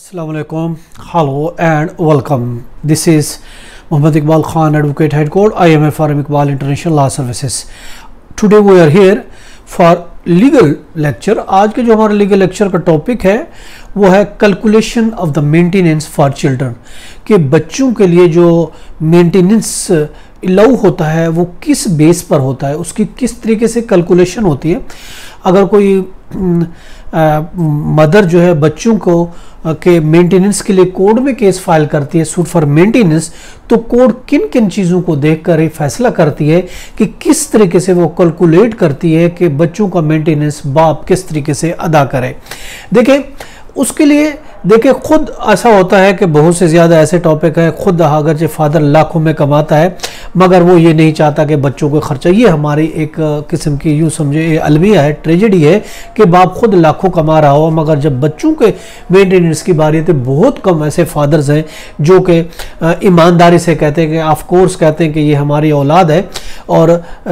Assalamu alaikum, hello and welcome. This is Muhammad Iqbal Khan, Advocate Head Court, IMA Firm Iqbal International Law Services. Today we are here for legal lecture. आज के जो हमारा legal lecture का topic है वो है calculation of the maintenance for children, कि बच्चों के लिए जो मेंटेनेंस अलाउ होता है वो किस बेस पर होता है, उसकी किस तरीके से कैलकुलेशन होती है। अगर कोई मदर जो है बच्चों को के मेंटेनेंस के लिए कोर्ट में केस फाइल करती है, सूट फॉर मेंटेनेंस, तो कोर्ट किन किन चीज़ों को देखकर ये फैसला करती है कि किस तरीके से वो कैलकुलेट करती है कि बच्चों का मेंटेनेंस बाप किस तरीके से अदा करे। देखें, उसके लिए देखिए खुद ऐसा होता है कि बहुत से ज़्यादा ऐसे टॉपिक है, खुद अगरचे फादर लाखों में कमाता है मगर वो ये नहीं चाहता कि बच्चों को खर्चा, ये हमारी एक किस्म की यूँ समझे ये अलमिया है, ट्रेजेडी है कि बाप खुद लाखों कमा रहा हो मगर जब बच्चों के मेंटेनेंस की बारी है तो बहुत कम ऐसे फादर्स हैं जो कि ईमानदारी से कहते हैं कि ऑफ कोर्स कहते हैं कि ये हमारी औलाद है और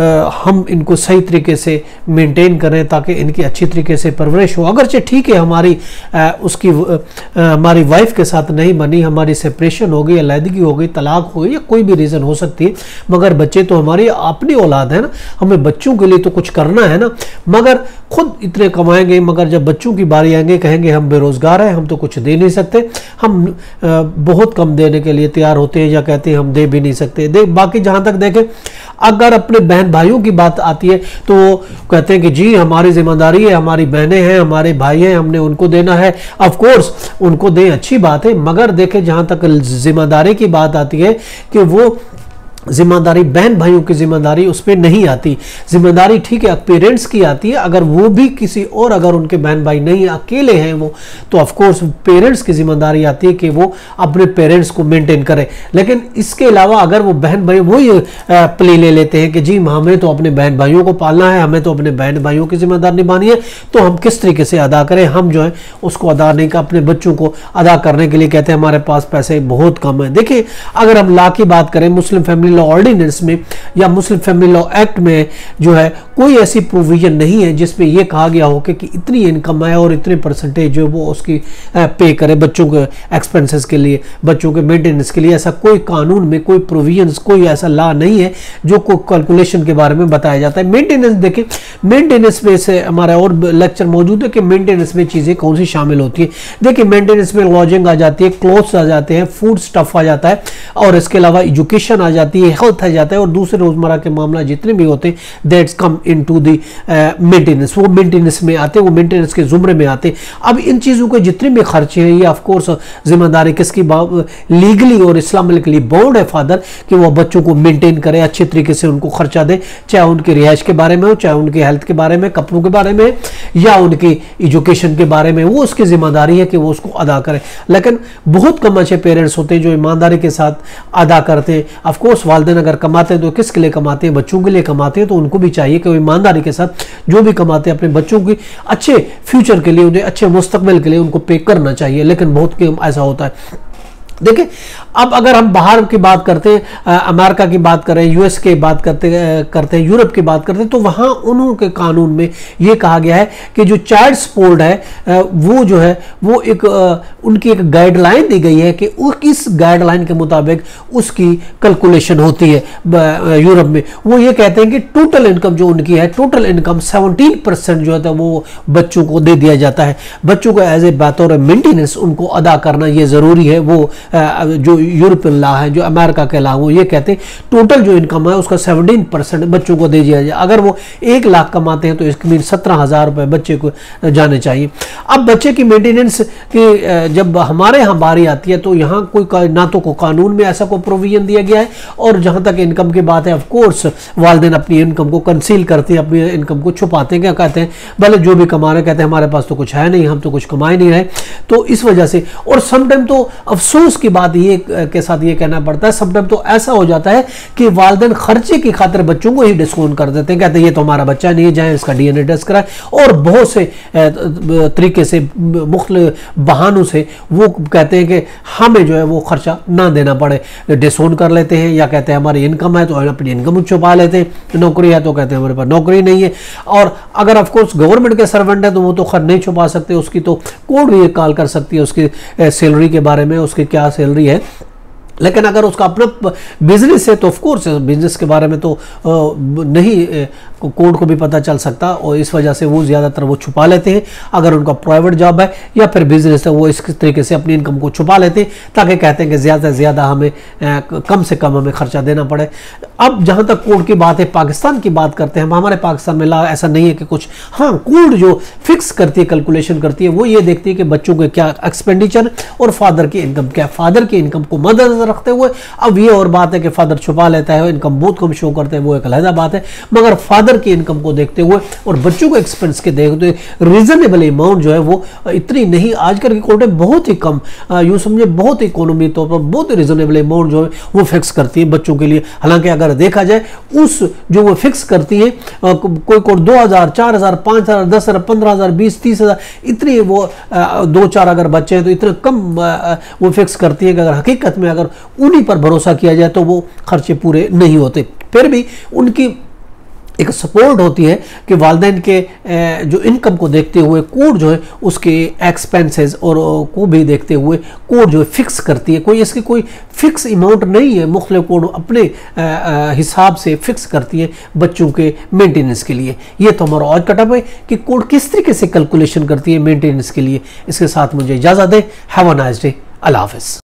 हम इनको सही तरीके से मेंटेन करें ताकि इनकी अच्छी तरीके से परवरिश हो। अगरचे ठीक है हमारी उसकी हमारी वाइफ के साथ नहीं बनी, हमारी सेपरेशन हो गई, अलहदगी हो गई, तलाक हो गई या कोई भी रीज़न हो सकती है, मगर बच्चे तो हमारी अपनी औलाद है ना, हमें बच्चों के लिए तो कुछ करना है ना। मगर खुद इतने कमाएंगे मगर जब बच्चों की बारी आएंगे कहेंगे हम बेरोज़गार हैं, हम तो कुछ दे नहीं सकते, हम बहुत कम देने के लिए तैयार होते हैं या कहते हैं हम दे भी नहीं सकते। बाकी जहाँ तक देखें, अगर अपने बहन भाइयों की बात आती है तो वो कहते हैं कि जी हमारी जिम्मेदारी है, हमारी बहनें हैं, हमारे भाई हैं, हमने उनको देना है। ऑफ कोर्स उनको दें, अच्छी बात है, मगर देखें जहाँ तक जिम्मेदारी की बात आती है कि वो जिम्मेदारी बहन भाइयों की जिम्मेदारी उस पर नहीं आती। जिम्मेदारी ठीक है पेरेंट्स की आती है, अगर वो भी किसी और अगर उनके बहन भाई नहीं अकेले हैं वो, तो ऑफ कोर्स पेरेंट्स की जिम्मेदारी आती है कि वो अपने पेरेंट्स को मेंटेन करें। लेकिन इसके अलावा अगर वो बहन भाई वही प्ले ले लेते हैं कि जी हमें तो अपने बहन भाइयों को पालना है, हमें तो अपने बहन भाइयों की जिम्मेदारी निभानी है, तो हम किस तरीके से अदा करें, हम जो है उसको अदा नहीं कर, अपने बच्चों को अदा करने के लिए कहते हैं हमारे पास पैसे बहुत कम है। देखिए अगर हम लॉ की बात करें, मुस्लिम फैमिली लॉ ऑर्डिनेंस में या मुस्लिम फैमिली लॉ एक्ट में जो है कोई ऐसी प्रोविजन नहीं है जिसमें यह कहा गया हो कि इतनी इनकम है और इतने परसेंटेज जो वो उसकी पे करे बच्चों के एक्सपेंसेस के लिए, बच्चों के मेंटेनेंस के लिए। ऐसा कोई कानून में कोई प्रोविजंस, कोई ऐसा लॉ नहीं है जो को कैलकुलेशन के बारे में बताया जाता है। मेंटेनेंस देखें, मेंटेनेंस में से हमारा और लेक्चर मौजूद है कि मेंटेनेंस में चीज़ें कौन सी शामिल होती है। देखिए मेंटेनेंस में लॉजिंग आ जाती है, क्लोथ्स आ जाते हैं, फूड स्टफ आ जाता है और इसके अलावा एजुकेशन आ जाती है, हेल्थ आ जाता है और दूसरे रोजमर्रा के मामला जितने भी होते हैं that's come into the maintenance, वो मेंटेनेंस में आते हैं, वो मेंटेनेंस के जुमरे में आते हैं। अब इन चीज़ों के जितने भी खर्चे हैं ये ऑफ कोर्स जिम्मेदारी किसकी लीगली और इस्लामिकली बाउंड है फादर कि वो बच्चों को मेंटेन करे, अच्छे तरीके से उनको खर्चा दे, चाहे उनकी रिहाइश के बारे में हो, चाहे उनकी हेल्थ के बारे में, कपड़ों के बारे में या उनकी एजुकेशन के बारे में, वो उसकी जिम्मेदारी है कि वो उसको अदा करे। लेकिन बहुत कम अच्छे पेरेंट्स होते हैं जो ईमानदारी के साथ अदा करते हैं। ऑफ कोर्स वालिदैन अगर कमाते हैं तो किसके लिए कमाते हैं, बच्चों के लिए कमाते हैं, तो उनको भी चाहिए कि वो ईमानदारी के साथ जो भी कमाते हैं अपने बच्चों की अच्छे फ्यूचर के लिए, उन्हें अच्छे मुस्तकबिल के लिए उनको पे करना चाहिए। लेकिन बहुत कम ऐसा होता है। देखिए अब अगर हम बाहर की बात करते हैं, अमेरिका की बात करें, यूएस की बात करते हैं, यूरोप की बात करते हैं, तो वहाँ उनके कानून में ये कहा गया है कि जो चाइल्ड सपोर्ट है वो जो है वो एक उनकी एक गाइडलाइन दी गई है कि इस गाइडलाइन के मुताबिक उसकी कैलकुलेशन होती है। यूरोप में वो ये कहते हैं कि टोटल इनकम जो उनकी है, टोटल इनकम 17% जो है वो बच्चों को दे दिया जाता है। बच्चों को एज ए बतौर मेंटेनेंस उनको अदा करना ये ज़रूरी है। वो जो यूरोपियन लॉ है, जो अमेरिका के लॉ, वो ये कहते हैं टोटल जो इनकम है उसका 17% बच्चों को दे दिया जाए। अगर वो 1 लाख कमाते हैं तो इसके मीन 17,000 रुपये बच्चे को जाने चाहिए। अब बच्चे की मेंटेनेंस की जब हमारे यहाँ बारी आती है तो यहाँ कोई ना तो कानून में ऐसा कोई प्रोविजन दिया गया है और जहाँ तक इनकम की बात है ऑफ कोर्स वालिदैन अपनी इनकम को कंसील करते हैं, अपनी इनकम को छुपाते हैं। क्या कहते हैं, भले जो भी कमा रहे कहते हैं हमारे पास तो कुछ है नहीं, हम तो कुछ कमा ही नहीं रहे। तो इस वजह से और समटाइम तो अफसोस की बात ये के साथ ये कहना पड़ता है, सब टाइम तो ऐसा हो जाता है कि वालिदैन खर्चे की खातिर बच्चों को ही डिस्काउंट कर देते हैं, कहते हैं ये तो हमारा बच्चा नहीं है, जाए इसका डीएनए टेस्ट कराए, और बहुत से तरीके से मुख्तलिफ बहानों से वो कहते हैं कि हमें जो है वो खर्चा ना देना पड़े, डिस्काउंट कर लेते हैं, या कहते हैं हमारी इनकम है तो अपनी इनकम छुपा लेते हैं, नौकरी है तो कहते हैं हमारे पास नौकरी नहीं है। और अगर ऑफकोर्स गवर्नमेंट के सर्वेंट है तो वो तो खैर नहीं छुपा सकते, उसकी तो कोर्ट भी कॉल कर सकती है उसकी सैलरी के बारे में, उसकी क्या सैलरी है। लेकिन अगर उसका अपना बिजनेस है तो ऑफ कोर्स बिजनेस के बारे में तो नहीं कोर्ट को भी पता चल सकता, और इस वजह से वो ज़्यादातर वो छुपा लेते हैं। अगर उनका प्राइवेट जॉब है या फिर बिजनेस है वो इस तरीके से अपनी इनकम को छुपा लेते हैं, ताकि कहते हैं कि ज़्यादा से ज़्यादा हमें कम से कम हमें खर्चा देना पड़े। अब जहाँ तक कोर्ट की बात है, पाकिस्तान की बात करते हैं, हमारे पाकिस्तान में ऐसा नहीं है कि कुछ, हाँ कोर्ट जो फिक्स करती है, कैलकुलेशन करती है, वो ये देखती है कि बच्चों के क्या एक्सपेंडिचर और फादर की इनकम क्या, फादर की इनकम को मद्देनजर रखते हुए। अब ये और बात है कि फादर छुपा लेता है, इनकम बहुत कम शो करते हैं, वो एक अलग बात है, मगर फादर की इनकम को देखते हुए और बच्चों को एक्सपेंस के देखते हुए रीजनेबल अमाउंट जो है वो इतनी नहीं, आजकल की कोर्टें बहुत ही कम, यूँ समझे बहुत इकोनॉमी तौर पर बहुत ही रीजनेबल अमाउंट जो है वो फिक्स करती है बच्चों के लिए। हालांकि अगर देखा जाए उस जो वो फिक्स करती है, कोई कोर्ट 2000, 4000, 5000, 10,000, 15,000, 20,000, 30,000, इतनी वो 2-4 अगर बच्चे हैं तो इतना कम वो फिक्स करती है कि अगर हकीकत में अगर उन्हीं पर भरोसा किया जाए तो वो खर्चे पूरे नहीं होते। फिर भी उनकी एक सपोर्ट होती है कि वालिदैन के जो इनकम को देखते हुए कोर्ट जो है उसके एक्सपेंसेस और को भी देखते हुए कोर्ट जो है फिक्स करती है। कोई इसकी कोई फिक्स अमाउंट नहीं है, मुख्तलिफ कोर्ट अपने हिसाब से फिक्स करती है बच्चों के मेंटेनेंस के लिए। ये तो हमारा आज कटअप है कि कोर्ट किस तरीके से कैलकुलेशन करती है मेंटेनेंस के लिए। इसके साथ मुझे इजाज़त दें। Have a nice day. अल्लाह हाफ़िज़।